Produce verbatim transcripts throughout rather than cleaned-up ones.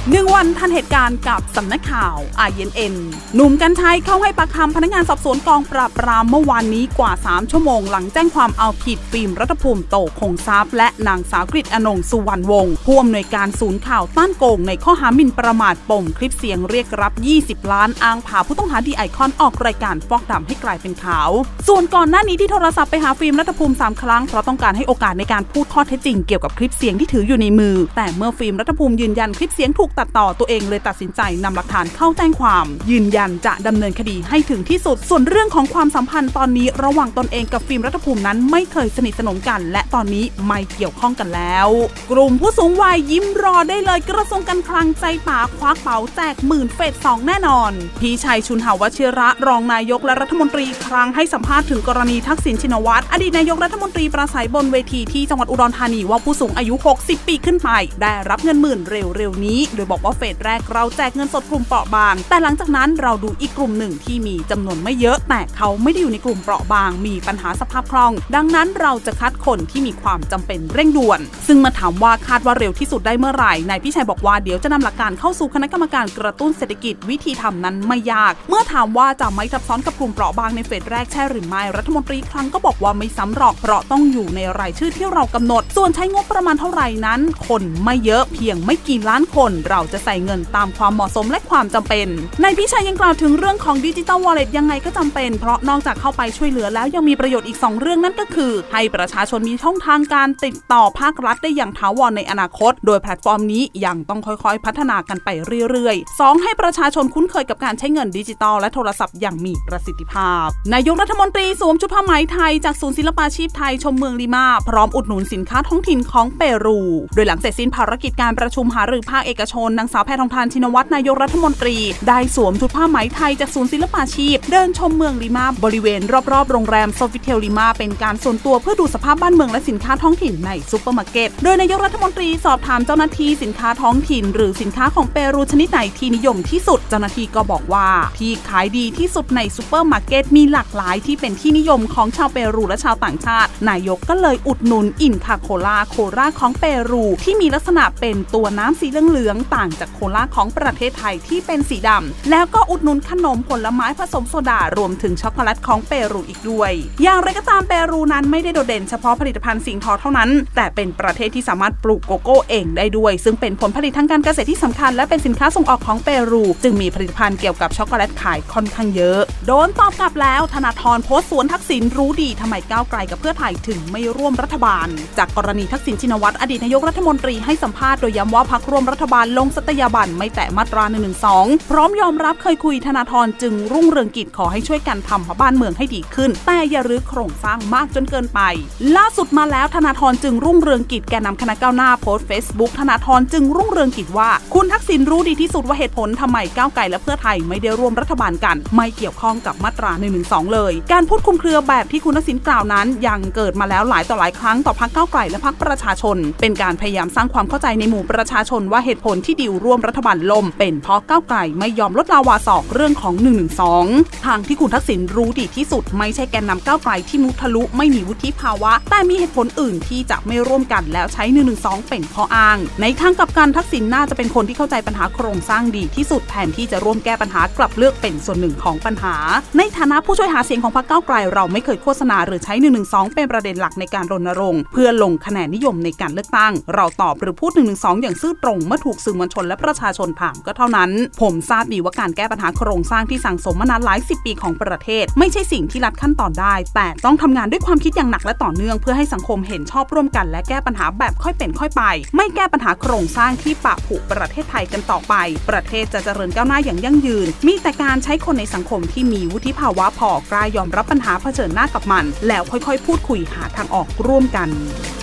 หนึ่งวันทันเหตุการณ์กับสำนักข่าว ไอ เอ็น เอ็น หนุ่มกรรชัยเข้าให้ปากคำพนักงานสอบสวนกองปราบปรามเมื่อวานนี้กว่าสามชั่วโมงหลังแจ้งความเอาผิดฟิล์มรัฐภูมิโตคงทรัพย์และนางสาวกฤษอนงสุวรรณวงศ์ผู้อำนวยการศูนย์ข่าวต้านโกงในข้อหาหมิ่นประมาทปมคลิปเสียงเรียกรับยี่สิบล้านอ้างพาผู้ต้องหาดีไอคอนออกรายการฟอกดำให้กลายเป็นขาวส่วนก่อนหน้านี้ที่โทรศัพท์ไปหาฟิล์มรัฐภูมิสามครั้งเพราะต้องการให้โอกาสในการพูดข้อเท็จจริงเกี่ยวกับคลิปเสียงที่ถืออยู่ในมือแต่เมื่อฟิล์มรัฐภูมิยืนยันคลิปเสียงถูกตัดต่อตัวเองเลยตัดสินใจนำหลักฐานเข้าแจ้งความยืนยันจะดำเนินคดีให้ถึงที่สุดส่วนเรื่องของความสัมพันธ์ตอนนี้ระหว่างตนเองกับฟิล์มรัฐภูมินั้นไม่เคยสนิทสนมกันและตอนนี้ไม่เกี่ยวข้องกันแล้วกลุ่มผู้สูงวัยยิ้มรอได้เลยกระทรวงการคลังใจป่าควักเป๋าแจกหมื่นเฟสสองแน่นอนพี่ชัยชุนหาวชิระรองนายกและรัฐมนตรีครั้งให้สัมภาษณ์ถึงกรณีทักษิณชินวัตรอดีตนายกรัฐมนตรีปราศัยบนเวทีที่จังหวัดอุดรธานีว่าผู้สูงอายุหกสิบปีขึ้นไปได้รับเงินหมื่นเร็วๆนี้โดยบอกว่าเฟสแรกเราแจกเงินสดกลุ่มเปราะบางแต่หลังจากนั้นเราดูอีกกลุ่มหนึ่งที่มีจำนวนไม่เยอะแต่เขาไม่ได้อยู่ในกลุ่มเปราะบางมีปัญหาสภาพคล่องดังนั้นเราจะคัดคนที่มีความจำเป็นเร่งด่วนซึ่งมาถามว่าคาดว่าเร็วที่สุดได้เมื่อไหร่นายพิชัยบอกว่าเดี๋ยวจะนำหลักการเข้าสู่คณะกรรมการกระตุ้นเศรษฐกิจวิธีทำนั้นไม่ยากเมื่อถามว่าจะไม่ทับซ้อนกับกลุ่มเปราะบางในเฟสแรกใช่หรือไม่รัฐมนตรีครั้งก็บอกว่าไม่ซ้ำหรอกเพราะต้องอยู่ในรายชื่อที่เรากำหนดส่วนใช้งบประมาณเท่าไหร่นั้นคนไม่เยอะเพียงไม่กี่ล้านคนเราจะใส่เงินตามความเหมาะสมและความจำเป็นนายพิชัยยังกล่าวถึงเรื่องของดิจิทัลวอลเล็ตยังไงก็จำเป็นเพราะนอกจากเข้าไปช่วยเหลือแล้วยังมีประโยชน์อีกสองเรื่องนั่นก็คือให้ประชาชนมีช่องทางการติดต่อภาครัฐได้อย่างถาวรในอนาคตโดยแพลตฟอร์มนี้ยังต้องค่อยๆพัฒนากันไปเรื่อยๆ สอง ให้ประชาชนคุ้นเคยกับการใช้เงินดิจิทัลและโทรศัพท์อย่างมีประสิทธิภาพนายกรัฐมนตรีสวมชุดผ้าไหมไทยจากศูนย์ศิลปาชีพไทยชมเมืองลิมาพร้อมอุดหนุนสินค้าท้องถิ่นของเปรูโดยหลังเสร็จสิ้นภารกิจการประชุมหารือภาคเอกชนนางสาวแพทองธารชินวัตรนายกรัฐมนตรีได้สวมชุดผ้าไหมไทยจากศูนย์ศิลปาชีพเดินชมเมืองลิมาบริเวณรอบๆโรงแรมโซฟิเทลลิมาเป็นการส่วนตัวเพื่อดูสภาพบ้านเมืองและสินค้าท้องถิ่นในซุปเปอร์มาร์เก็ตโดยนายกรัฐมนตรีสอบถามเจ้าหน้าที่สินค้าท้องถิ่นหรือสินค้าของเปรูชนิดไหนที่นิยมที่สุดเจ้าหน้าที่ก็บอกว่าที่ขายดีที่สุดในซุปเปอร์มาร์เก็ตมีหลากหลายที่เป็นที่นิยมของชาวเปรูและชาวต่างชาตินายกก็เลยอุดหนุนอินคาโคลาโคลาของเปรูที่มีลักษณะเป็นตัวน้ำสีเหลืองๆต่างจากโคลาของประเทศไทยที่เป็นสีดำแล้วก็อุดหนุนขนมผลไม้ผสมโซดารวมถึงช็อกโกแลตของเปรูอีกด้วยอย่างไรก็ตามเปรูนั้นไม่ได้โดดเด่นเฉพาะผลิตภัณฑ์สิ่งทอเท่านั้นแต่เป็นประเทศที่สามารถปลูกโกโก้เองได้ด้วยซึ่งเป็นผลผลิตทางการเกษตรที่สำคัญและเป็นสินค้าส่งออกของเปรูจึงมีผลิตภัณฑ์เกี่ยวกับช็อกโกแลตขายค่อนข้างเยอะโดนตอบกลับแล้วธนาธรโพสต์สวนทักษิณรู้ดีทำไมก้าวไกลกับเพื่อไทยถึงไม่ร่วมรัฐบาลจากกรณีทักษิณชินวัตรอดีตนายกรัฐมนตรีให้สัมภาษณ์โดยย้ำว่าพรรคร่วมรัฐบาลลงสัตยาบันไม่แตะมาตราหนึ่งหนึ่งสองพร้อมยอมรับเคยคุยธนาธรจึงรุ่งเรืองกิจขอให้ช่วยกันทำบ้านเมืองให้ดีขึ้นแต่อย่ารื้อโครงสร้างมากจนเกินไปล่าสุดมาแล้วธนาธรจึงรุ่งเรืองกิจแกนนำคณะก้าวหน้าโพสต์เฟซบุ๊กธนาธรจึงรุ่งเรืองกิจว่าคุณทักษิณรู้ดีที่สุดว่าเหตุผลทำไมก้าวไกลและเพื่อไทยไม่ได้ร่วมรัฐบาลกันไม่เกี่ยวข้องกับมาตราหนึ่งหนึ่งสองเลยการพูดคลุมเครือแบบที่คุณทักษิณกล่าวนั้นยังเกิดมาแล้วหลายต่อหลายครั้งต่อพรรคก้าวไกลและพรรคประชาชนเป็นการพยายามสร้างความเข้าใจในหมู่ประชาชนว่าเหตุผลที่ดิวร่วมรัฐบาลล่มเป็นเพราะก้าวไกลไม่ยอมลดลาวาศอกเรื่องของหนึ่งหนึ่งสองทางที่คุณทักษิณรู้ดีที่สุดไม่ใช่แกนนำก้าวไกลที่มุทะลุไม่มีวุฒิภาวะแต่มีเหตุผลอื่นที่จะไม่ร่วมกันแล้วใช้หนึ่งหนึ่งสองเป็นข้ออ้างในทางกลับกันทักษิณน่าจะเป็นคนที่เข้าใจปัญหาโครงสร้างดีที่สุดแทนที่จะร่วมแก้ปัญหากลับเลือกเป็นส่วนหนึ่งของปัญหาในฐานะผู้ช่วยหาเสียงของพรรคก้าวไกลเราไม่เคยโฆษณาหรือใช้หนึ่งหนึ่งสองเป็นประเด็นหลักในการรณรงค์เพื่อลงคะแนนนิยมในการเลือกตั้งเราตอบหรือพูดหนึ่งหนึ่งสองอย่างซื่อตรงเมื่อถูกสื่อมวลชนและประชาชนถามก็เท่านั้นผมทราบดีว่าการแก้ปัญหาโครงสร้างที่สั่งสมมานานหลายสิบปีของประเทศไม่ใช่สิ่งที่ลัดขั้นตอนได้แต่ต้องทำงานด้วยความคิดอย่างหนักและต่อเนื่องเพื่อให้สังคมเห็นชอบร่วมกันและแก้ปัญหาแบบค่อยเป็นค่อยไปไม่แก้ปัญหาโครงสร้างที่ปะผุประเทศไทยกันต่อไปประเทศจะเจริญก้าวหน้าอย่างยั่งยืนมีแต่การใช้คนในสังคมที่มีวุฒิภาวะพอกล้ายอมรับปัญหาเผชิญหน้ากับมันแล้วค่อยๆพูดคุยหาทางออกร่วมกัน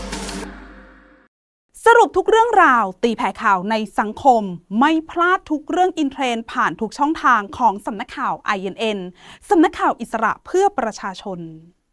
สรุปทุกเรื่องราวตีแผ่ข่าวในสังคมไม่พลาดทุกเรื่องอินเทรนด์ผ่านทุกช่องทางของสำนักข่าว ไอ เอ็น เอ็น สำนักข่าวอิสระเพื่อประชาชน